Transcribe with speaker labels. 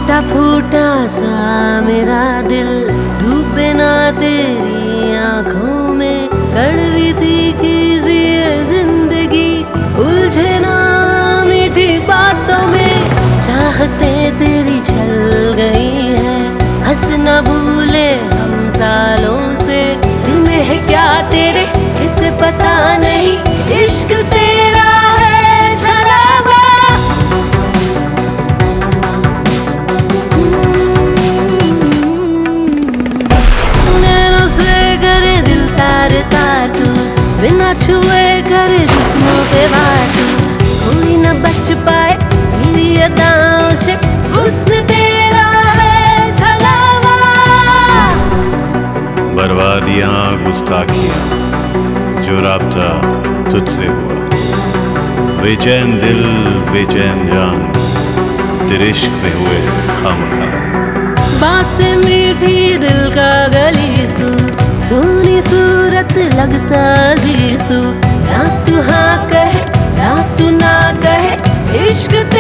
Speaker 1: टूटा फूटा सा मेरा दिल, डूबे ना तेरी आंखों में। कड़वी तीखी सी ये जिंदगी, उलझे ना मीठी बातों में। चाहते तेरी छल गई है, हंस न भूले हम सालों से। दिल में है क्या तेरे इसे पता नहीं, इश्क तेरा है शराबा। नैनों से करे दिल तार तार तू, बिना छुए करे जिस्मों पे वार तू। कोई न बच पाए तेरी अदाओं से, हुस्न तेरा है छलावा।
Speaker 2: बर्बादियां गुस्ताखियां जो राब्ता तुझसे हुआ, बेचैन दिल बेचैन जान तेरे इश्क में हुए खामखा।
Speaker 1: बातें मीठी दिल का गलीस तू, सोनी सूरत लगता अजीज तू। ना तू हाँ कहे ना तू ना कहे, इश्क